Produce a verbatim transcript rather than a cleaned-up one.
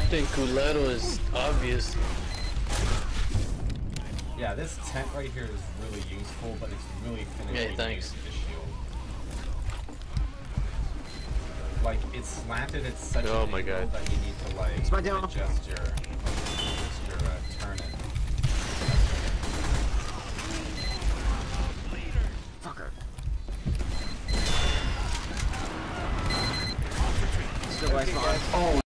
think Culero is obvious. Yeah, this tent right here is really useful, but it's really finishing yeah, thanks. the shield. Like, it's slanted at such oh an my angle God. that you need to, like, it's my down. adjust your, adjust your uh, turn it. Fucker. Still by spawn. Oh.